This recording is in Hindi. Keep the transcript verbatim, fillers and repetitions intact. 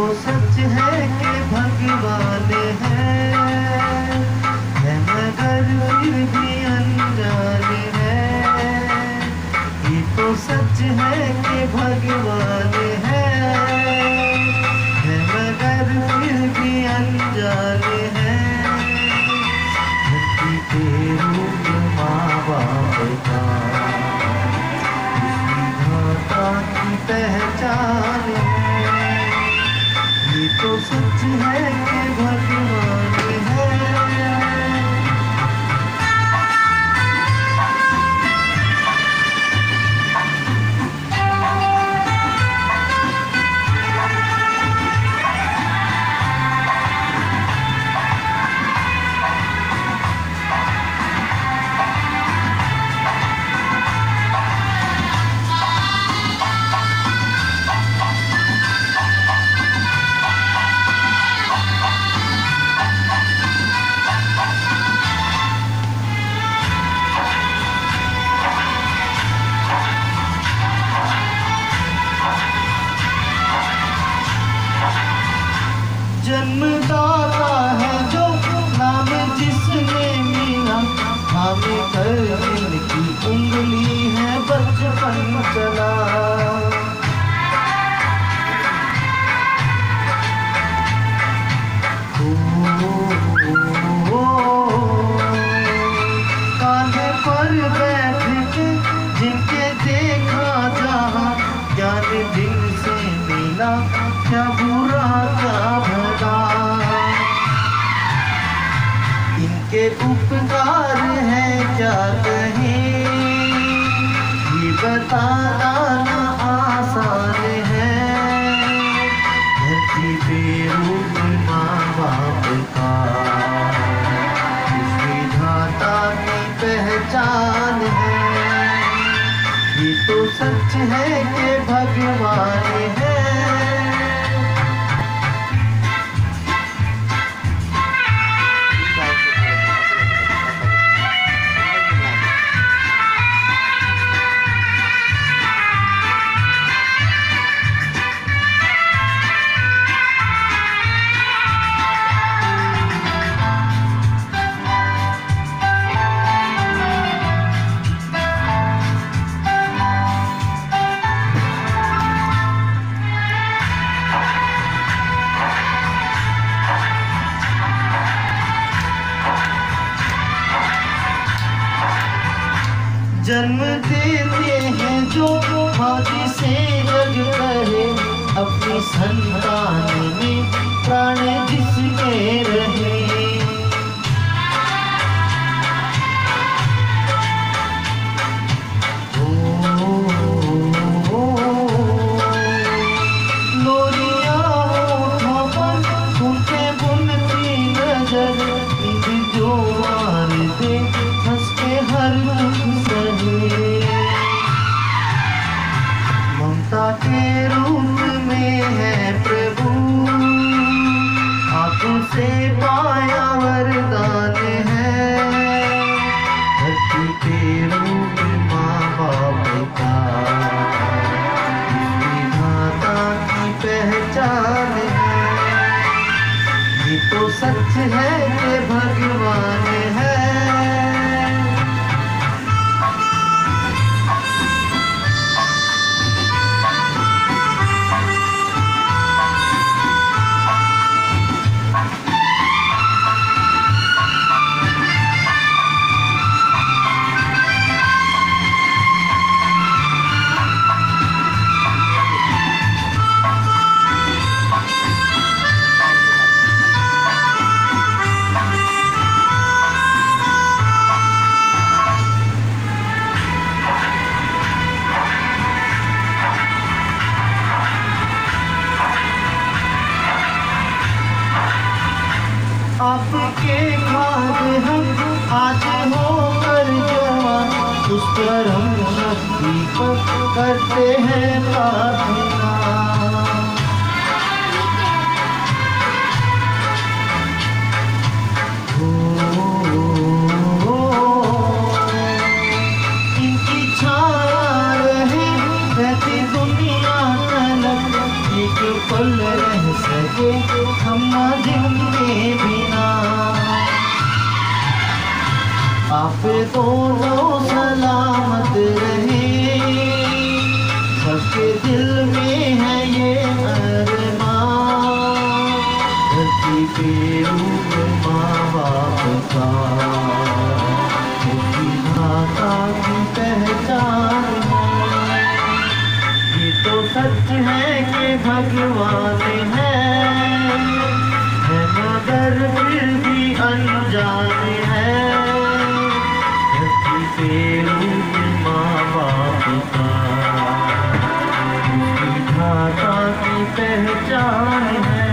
सच है कि भगवान है, है मगर फिर भी अनजान है। ये तो सच है कि भगवान है, है मगर फिर भी अनजान है। धरती पे रूप माँ बाप का, विधाता की पहचान है। ये तो सच है कि भगवान है। जन्मदाता है जो नाम जिसने मिला, थामे कर जिनकी उंगली है बचपन चला। ओ, ओ, ओ, कांधे पर बैठ के जिनके देखा जहाँ, ज्ञान दिन से मिला क्या बुरा क्या भला। इनके उपकार है क्या कहें, ये बताना ना आसान है। धरती पे रूप माँ बाप का, इस विधाता की पहचान है। ये तो सच है कि भगवान है। जन्म देते हैं जो भाग्य से जग करे, अपनी संतान में प्राण जिसके रहे। ओ, ओ, लोरिया होठों पर उनके बुनती नजर, नींद जो मार दे हंस के हर ममता के रूप में है प्रभु, आंखों से पाया वरदान है। धरती के रूप माँ बाप का, विधाता की पहचान है। ये तो सच है कि भगवान है। आपके खाद हम आज होकर जवान, उस पर हम शक्ति को करते हैं प्रार्थना। ओ, ओ, इनकी छाया रहे रहती दुनिया तलक, एक पल रह सके कैसे हम जिनके बिना। आप दोनों सलामत रहे, सबके दिल में है ये अरमान। धरती पे रूप माँ बाप का, उसकी माता की पहचान है। ये तो सच है कि भगवान है, है मगर फिर भी अनजान है। धरती पे रूप माँ बाप का, उसकी माता की पहचान है।